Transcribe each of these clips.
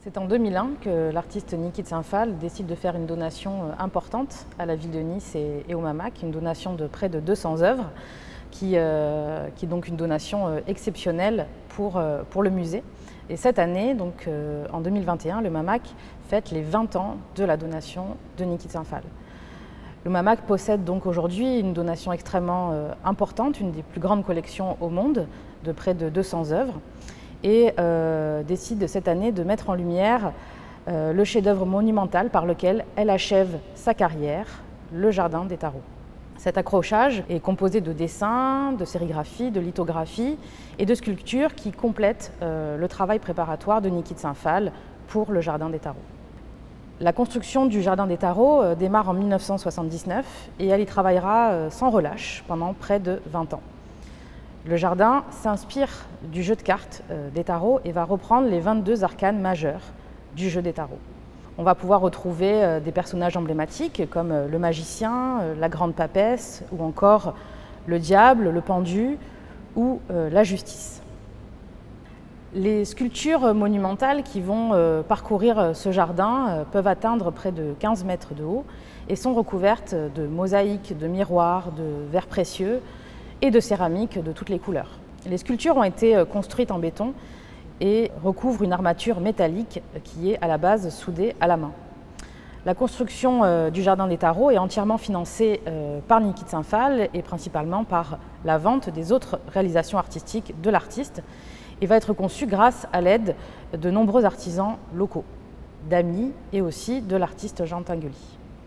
C'est en 2001 que l'artiste Niki Tsinfal décide de faire une donation importante à la ville de Nice et au MAMAC, une donation de près de 200 œuvres, qui est donc une donation exceptionnelle pour le musée. Et cette année, donc en 2021, le MAMAC fête les 20 ans de la donation de Niki Tsinfal. Le MAMAC possède donc aujourd'hui une donation extrêmement importante, une des plus grandes collections au monde, de près de 200 œuvres, et décide cette année de mettre en lumière le chef-d'œuvre monumental par lequel elle achève sa carrière, le Jardin des Tarot. Cet accrochage est composé de dessins, de sérigraphies, de lithographies et de sculptures qui complètent le travail préparatoire de Niki Tsinfal pour le Jardin des Tarots. La construction du Jardin des Tarots démarre en 1979 et elle y travaillera sans relâche pendant près de 20 ans. Le jardin s'inspire du jeu de cartes des tarots et va reprendre les 22 arcanes majeurs du jeu des tarots. On va pouvoir retrouver des personnages emblématiques comme le magicien, la grande papesse ou encore le diable, le pendu ou la justice. Les sculptures monumentales qui vont parcourir ce jardin peuvent atteindre près de 15 mètres de haut et sont recouvertes de mosaïques, de miroirs, de verres précieux et de céramique de toutes les couleurs. Les sculptures ont été construites en béton et recouvrent une armature métallique qui est à la base soudée à la main. La construction du Jardin des Tarots est entièrement financée par Niki Tsinfal et principalement par la vente des autres réalisations artistiques de l'artiste et va être conçue grâce à l'aide de nombreux artisans locaux, d'amis et aussi de l'artiste Jean Tinguely.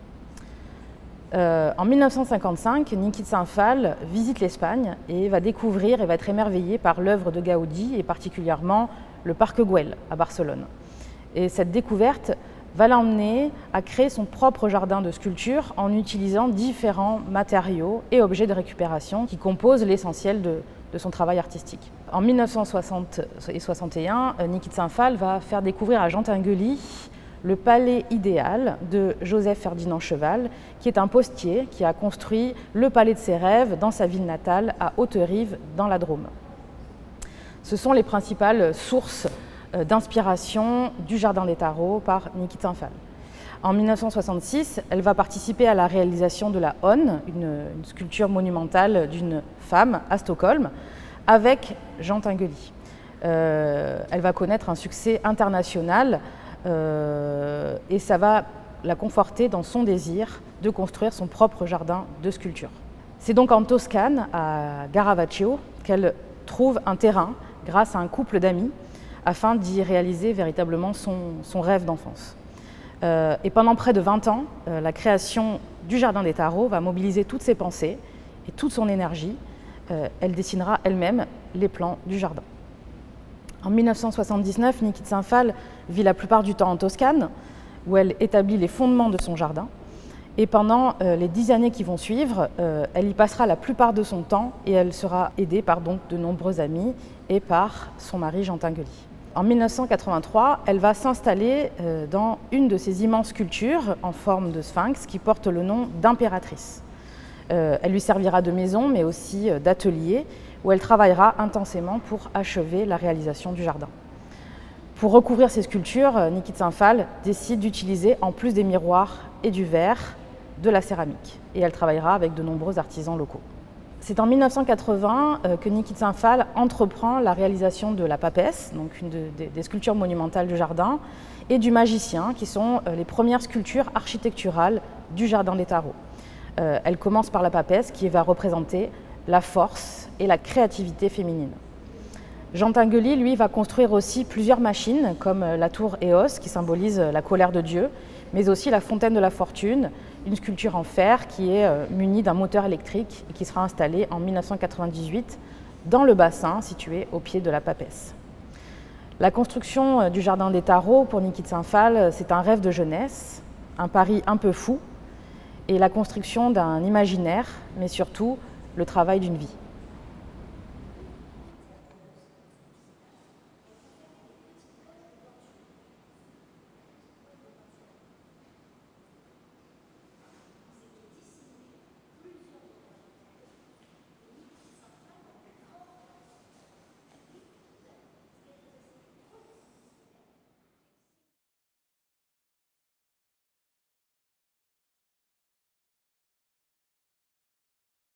En 1955, Niki Tsinfal visite l'Espagne et va découvrir et va être émerveillé par l'œuvre de Gaudi et particulièrement le Parc Güell à Barcelone. Et cette découverte va l'emmener à créer son propre jardin de sculpture en utilisant différents matériaux et objets de récupération qui composent l'essentiel de son travail artistique. En 1960 et 1961, Niki Tsinfal va faire découvrir à Jean Tinguely le palais idéal de Joseph-Ferdinand Cheval, qui est un postier qui a construit le palais de ses rêves dans sa ville natale à Haute-Rive, dans la Drôme. Ce sont les principales sources d'inspiration du Jardin des Tarots par Niki Tsinfal. En 1966, elle va participer à la réalisation de la Honne, une sculpture monumentale d'une femme à Stockholm, avec Jean Tinguely. Elle va connaître un succès international et ça va la conforter dans son désir de construire son propre jardin de sculpture. C'est donc en Toscane, à Garavagio, qu'elle trouve un terrain grâce à un couple d'amis afin d'y réaliser véritablement son rêve d'enfance. Et pendant près de 20 ans, la création du Jardin des Tarots va mobiliser toutes ses pensées et toute son énergie. Elle dessinera elle-même les plans du jardin. En 1979, Niki Tsinfal vit la plupart du temps en Toscane, où elle établit les fondements de son jardin. Et pendant les 10 années qui vont suivre, elle y passera la plupart de son temps et elle sera aidée par donc de nombreux amis et par son mari Jean Tinguely. En 1983, elle va s'installer dans une de ces immenses sculptures en forme de sphinx qui porte le nom d'impératrice. Elle lui servira de maison, mais aussi d'atelier, où elle travaillera intensément pour achever la réalisation du jardin. Pour recouvrir ces sculptures, Niki Tsinfal décide d'utiliser, en plus des miroirs et du verre, de la céramique. Et elle travaillera avec de nombreux artisans locaux. C'est en 1980 que Niki Tsinfal entreprend la réalisation de la papesse, donc une des sculptures monumentales du jardin, et du magicien, qui sont les premières sculptures architecturales du Jardin des Tarots. Elle commence par la papesse, qui va représenter la force et la créativité féminine. Jean Tinguely, lui, va construire aussi plusieurs machines, comme la tour Eos, qui symbolise la colère de Dieu, mais aussi la fontaine de la fortune, une sculpture en fer qui est munie d'un moteur électrique et qui sera installée en 1998 dans le bassin situé au pied de la papesse. La construction du Jardin des Tarots pour Niki Tsinfal, c'est un rêve de jeunesse, un pari un peu fou, et la construction d'un imaginaire, mais surtout le travail d'une vie.